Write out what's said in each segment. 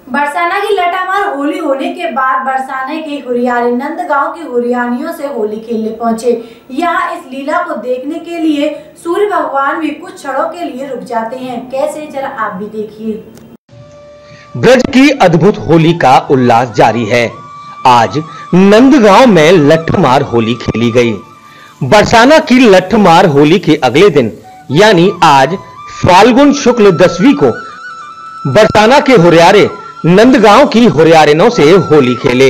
बरसाना की लटामार होली होने के बाद बरसाने के हुरियारे नंद गांव की हुरियानियों से होली खेलने पहुंचे। यहाँ इस लीला को देखने के लिए सूर्य भगवान भी कुछ क्षणों के लिए रुक जाते हैं। कैसे, जरा आप भी देखिए। ब्रज की अद्भुत होली का उल्लास जारी है। आज नंदगांव में लठमार होली खेली गई। बरसाना की लठमार होली के अगले दिन यानी आज फाल्गुन शुक्ल 10वीं को बरसाना के हुरियारे नंदगांव की हुरियारिनों से होली खेले।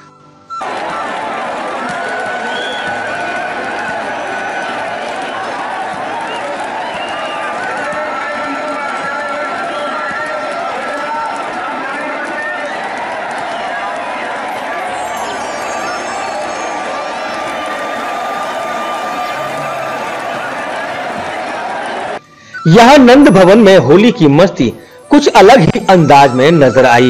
यहां नंद भवन में होली की मस्ती कुछ अलग ही अंदाज में नजर आई।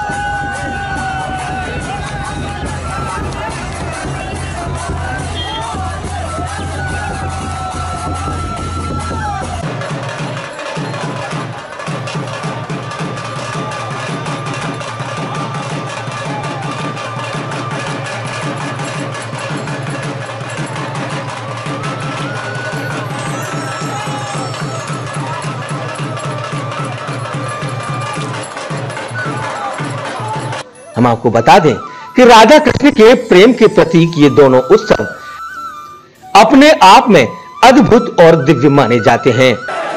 हम आपको बता दें कि राधा कृष्ण के प्रेम के प्रतीक ये दोनों उत्सव अपने आप में अद्भुत और दिव्य माने जाते हैं।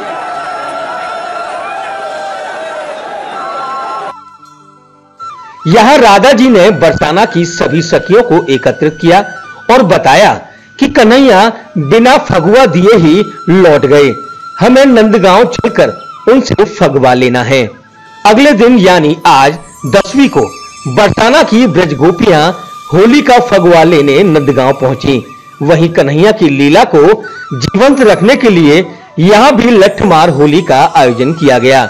यहां राधा जी ने बरसाना की सभी सखियों को एकत्रित किया और बताया कि कन्हैया बिना फगुआ दिए ही लौट गए, हमें नंदगांव चलकर उनसे फगवा लेना है। अगले दिन यानी आज 10वीं को बरसाना की ब्रज गोपियां होली का फगुआ लेने नंदगांव पहुंची। वहीं कन्हैया की लीला को जीवंत रखने के लिए यहां भी लठमार होली का आयोजन किया गया।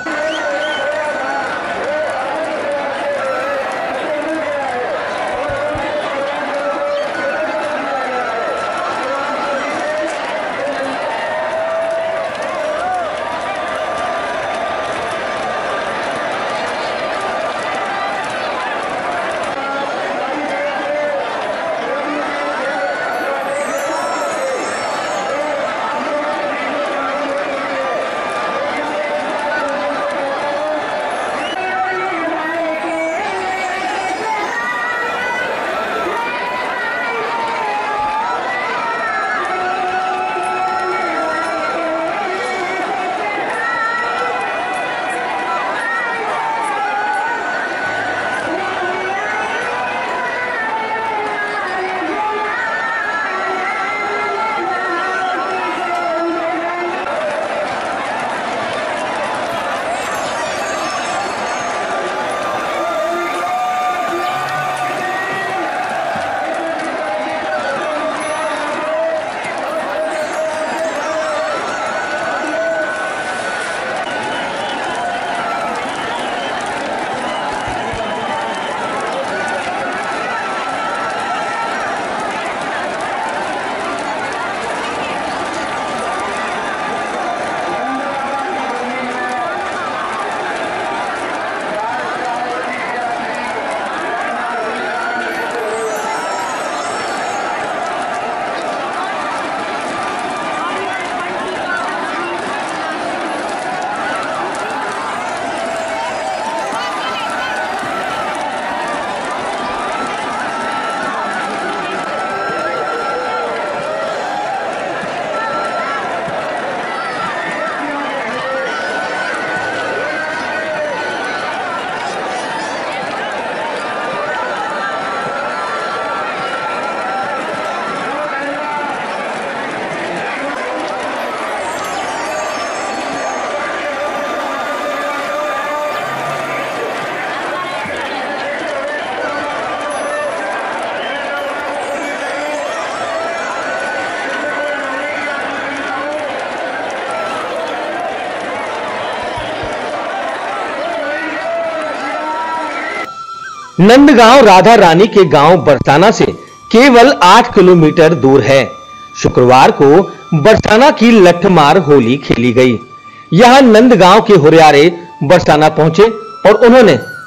नंदगांव राधा रानी के गांव बरसाना से केवल 8 किलोमीटर दूर है। शुक्रवार को बरसाना की लठमार होली खेली गई। यहां नंदगांव के हुरियारे बरसाना पहुंचे और उन्होंने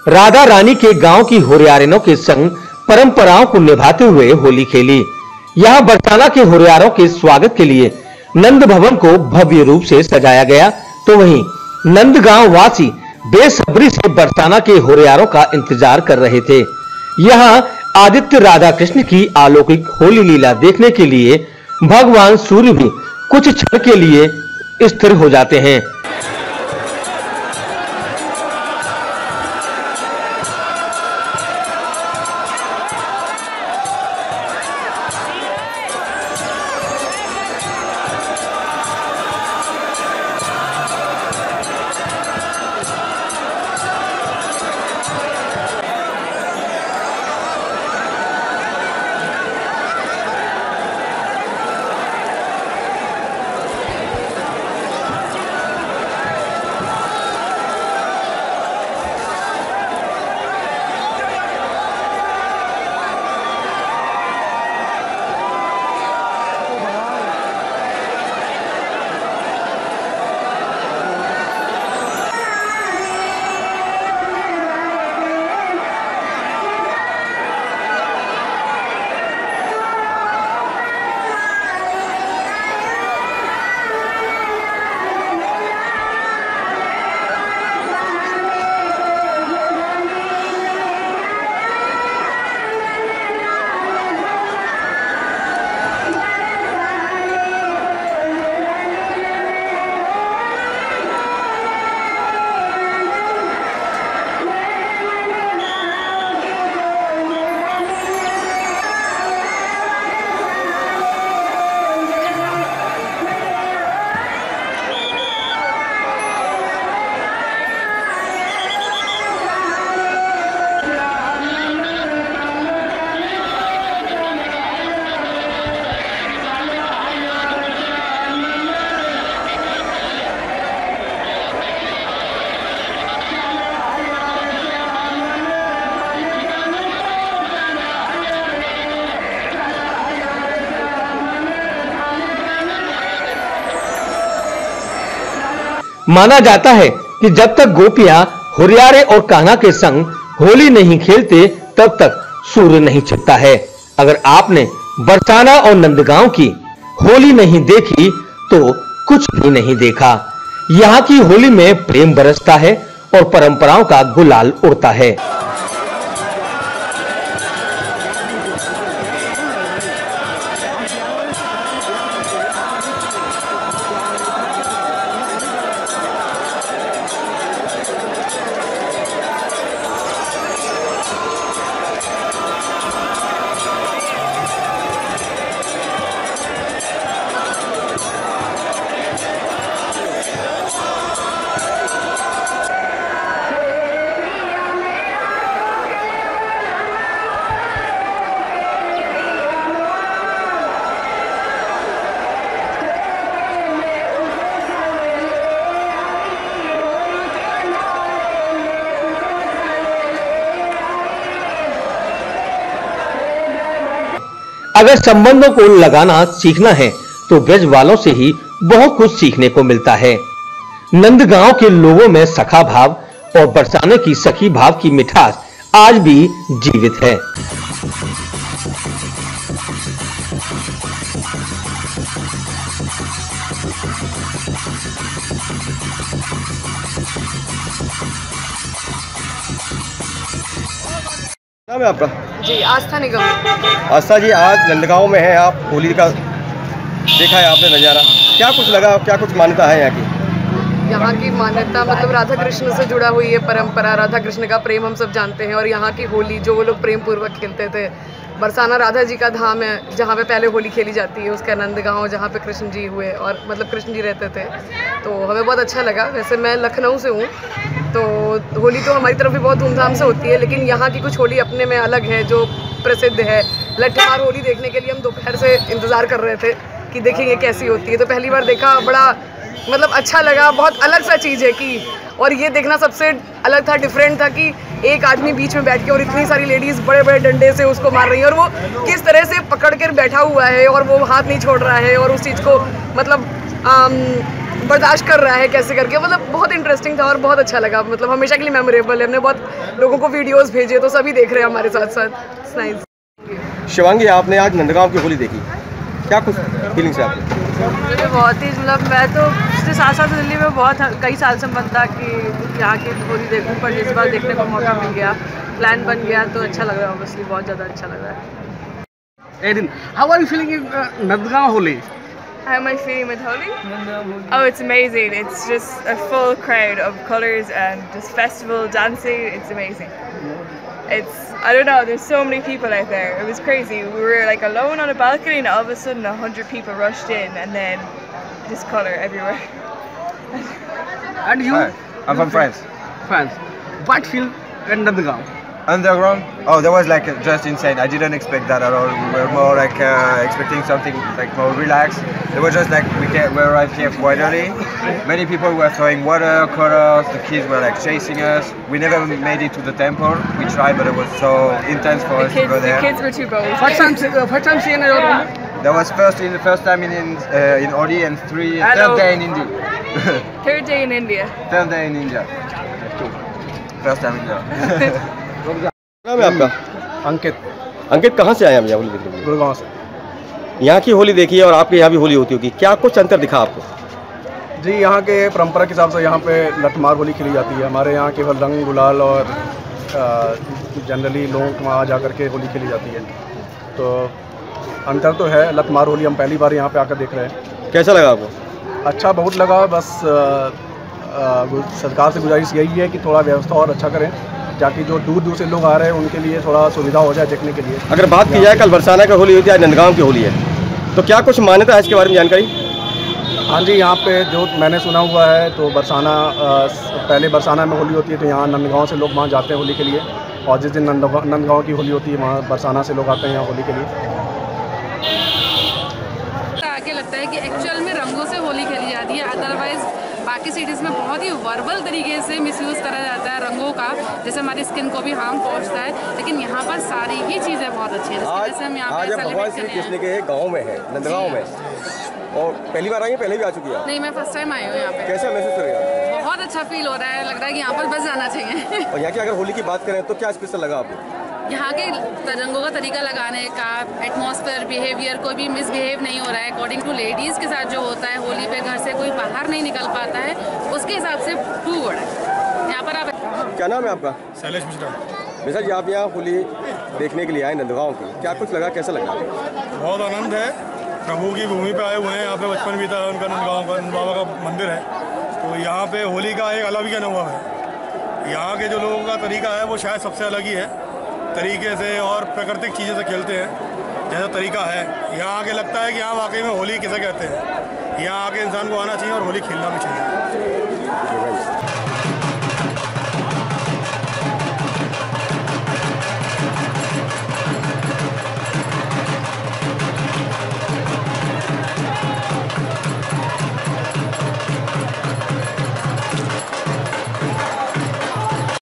राधा रानी के गांव की होरियारिनों के संग परंपराओं को निभाते हुए होली खेली। यहां बरसाना के होरियारों के स्वागत के लिए नंद भवन को भव्य रूप से सजाया गया, तो वहीं नंदगांव वासी बेसब्री से बरसाना के होरियारों का इंतजार कर रहे थे। यहां आदित्य राधा कृष्ण की अलौकिक होली लीला देखने के लिए भगवान सूर्य भी कुछ क्षण के लिए स्थिर हो जाते हैं। माना जाता है कि जब तक गोपियां हुरियारे और कान्हा के संग होली नहीं खेलते तब तक सूर्य नहीं छिपता है। अगर आपने बरसाना और नंदगांव की होली नहीं देखी तो कुछ भी नहीं देखा। यहाँ की होली में प्रेम बरसता है और परंपराओं का गुलाल उड़ता है। अगर संबंधों को लगाना सीखना है तो ब्रज वालों से ही बहुत कुछ सीखने को मिलता है। नंदगांव के लोगों में सखा भाव और बरसाने की सखी भाव की मिठास आज भी जीवित है। नाम है आपका? जी, आस्था निगम। आस्था जी, आज नंदगांव में है आप, होली का देखा है आपने नज़ारा, क्या कुछ लगा, क्या कुछ मान्यता है यहाँ की? यहाँ की मान्यता मतलब राधा कृष्ण से जुड़ा हुई है परंपरा। राधा कृष्ण का प्रेम हम सब जानते हैं और यहाँ की होली जो वो लोग प्रेम पूर्वक खेलते थे। बरसाना राधा जी का धाम है जहाँ पे पहले होली खेली जाती है, उसका नंदगांव जहाँ पे कृष्ण जी हुए और मतलब कृष्ण जी रहते थे, तो हमें बहुत अच्छा लगा। वैसे मैं लखनऊ से हूँ, तो होली तो हमारी तरफ भी बहुत धूमधाम से होती है, लेकिन यहाँ की कुछ होली अपने में अलग है जो प्रसिद्ध है। लट्ठमार होली देखने के लिए हम दोपहर से इंतज़ार कर रहे थे कि देखेंगे कैसी होती है, तो पहली बार देखा, बड़ा मतलब अच्छा लगा। बहुत अलग सा चीज़ है कि, और ये देखना सबसे अलग था, डिफरेंट था कि एक आदमी बीच में बैठ के और इतनी सारी लेडीज़ बड़े बड़े डंडे से उसको मार रही है और वो किस तरह से पकड़ कर बैठा हुआ है और वो हाथ नहीं छोड़ रहा है और उस चीज़ को मतलब बर्दाश्त कर रहा है कैसे करके, मतलब बहुत इंटरेस्टिंग था और बहुत अच्छा लगा, मतलब हमेशा के लिए मेमोरेबल है। हमने बहुत लोगों को वीडियोस भेजे तो सभी देख रहे हैं हमारे साथ साथ। It's nice. शिवांगी, आपने आज नंदगांव की होली देखी, क्या कुछ फीलिंग्स है आपकी? मुझे बहुत ही, मतलब मैं तो पिछले 7 साल से दिल्ली में बहुत कई साल से मन था कि यहाँ की होली देखूँ, पर इस बार देखने का मौका मिल गया, प्लान बन गया तो अच्छा लग रहा है, ऑब्वियसली बहुत ज़्यादा अच्छा लग रहा है। Erin, how are you feeling in Nandgaon Holi? How am I feeling with Holi? Oh, it's amazing. It's just a full crowd of colours and just festival dancing. It's amazing. I don't know, there's so many people out there. It was crazy. We were like alone on a balcony and all of a sudden 100 people rushed in and then just colour everywhere. And you? Hi, I'm from France. France. What feel in Nandgaon? Underground? Oh, that was like just insane. I didn't expect that at all. We were more like expecting something like more relaxed. It was just like we arrived here quite early. Many people were throwing water, colors. The kids were like chasing us. We never made it to the temple. We tried, but it was so intense for us to go there. The kids were too bold. First time seeing your home? That was first time in Holi and third day in India. Third day in India. Third day in India. First time in India. नाम है आपका? अंकित। अंकित, कहाँ से आए हम यहाँ होली देखने के लिए? गुड़गांव से। यहाँ की होली देखी है और आपके यहाँ भी होली होती होगी, क्या कुछ अंतर दिखा आपको? जी, यहाँ के परंपरा के हिसाब से यहाँ पे लठमार होली खेली जाती है। हमारे यहाँ केवल रंग गुलाल और जनरली लोग वहाँ जा कर के होली खेली जाती है, तो अंतर तो है। लठमार होली हम पहली बार यहाँ पे आकर देख रहे हैं। कैसा लगा आपको? अच्छा बहुत लगा। बस सरकार से गुजारिश यही है कि थोड़ा व्यवस्था और अच्छा करें, ताकि जो दूर दूर से लोग आ रहे हैं उनके लिए थोड़ा सुविधा हो जाए देखने के लिए। अगर बात की जाए, कल बरसाना की होली हुई थी, आज नंदगांव की होली है, तो क्या कुछ मान्यता है इसके बारे में जानकारी? हाँ जी, यहाँ पे जो मैंने सुना हुआ है तो बरसाना पहले बरसाना में होली होती है, तो यहाँ नंदगांव से लोग वहाँ जाते हैं होली के लिए, और जिस दिन नंदगांव की होली होती है वहाँ बरसाना से लोग आते हैं यहाँ होली के लिए। आगे लगता है कि एक्चुअल में रंगों से होली खेली जाती है, अदरवाइज बाकी सिटीज़ में बहुत ही वर्बल तरीके से मिसयूज़ करा जाता है रंगों का, जैसे हमारी स्किन को भी हार्म पहुंचता है, लेकिन यहाँ पर सारी ही चीज़ें बहुत अच्छी हैं। जैसे हम यहाँ आज भगवान श्री कृष्ण के गाँव में है, नंदगांव में, और पहली बार आई है? पहले भी आ चुकी है? नहीं, मैं फर्स्ट टाइम आई हूँ यहाँ पे। कैसा महसूस कर रही है? बहुत अच्छा फील हो रहा है, लग रहा है कि यहाँ पर बस जाना चाहिए। और यहाँ की अगर होली की बात करें तो क्या स्पेशल लगा आपको? यहाँ के रंगों का तरीका लगाने का, एटमॉस्फेयर, बिहेवियर, कोई भी मिसबिहेव नहीं हो रहा है अकॉर्डिंग टू लेडीज़ के साथ जो होता है होली पे, घर से कोई बाहर नहीं निकल पाता है, उसके हिसाब से टू गुड है यहाँ पर। आप क्या नाम है आपका? शैलेश मिश्रा। मिश्रा जी, आप यहाँ होली देखने के लिए आए नंदगांव की, क्या कुछ लगा, कैसा लगा? बहुत आनंद है, प्रभु की भूमि पे आए हुए हैं। यहाँ पे बचपन भी था उनका, नंदगांव का बाबा का मंदिर है, तो यहाँ पे होली का एक अलग ही अनुभव है। यहाँ के जो लोगों का तरीका है वो शायद सबसे अलग ही है, तरीके से और प्राकृतिक चीज़ों से खेलते हैं जैसा तरीका है। यहाँ आके लगता है कि यहाँ वाकई में होली किसे कहते हैं। यहाँ आके इंसान को आना चाहिए और होली खेलना भी चाहिए।